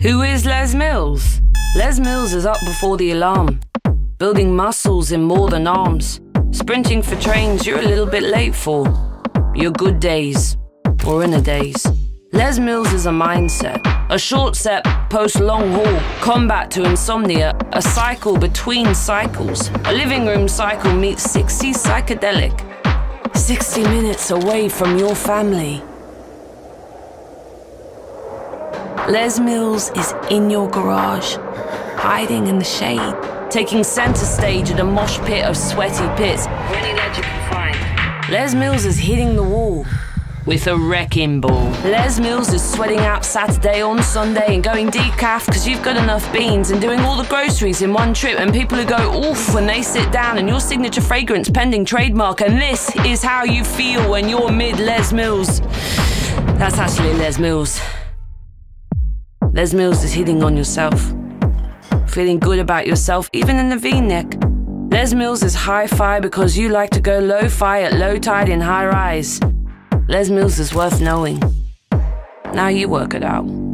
Who is Les Mills? Les Mills is up before the alarm, building muscles in more than arms, sprinting for trains you're a little bit late for, your good days or inner days. Les Mills is a mindset, a short set post-long haul, combat to insomnia, a cycle between cycles, a living room cycle meets 60 psychedelic, 60 minutes away from your family. Les Mills is in your garage, hiding in the shade, taking center stage at a mosh pit of sweaty pits, any ledge you can find. Les Mills is hitting the wall with a wrecking ball. Les Mills is sweating out Saturday on Sunday and going decaf because you've got enough beans and doing all the groceries in one trip, and people who go oof when they sit down and your signature fragrance pending trademark, and this is how you feel when you're mid Les Mills. That's actually Les Mills. Les Mills is hitting on yourself, feeling good about yourself, even in the V-neck. Les Mills is hi-fi because you like to go lo-fi at low tide in high rise. Les Mills is worth knowing. Now you work it out.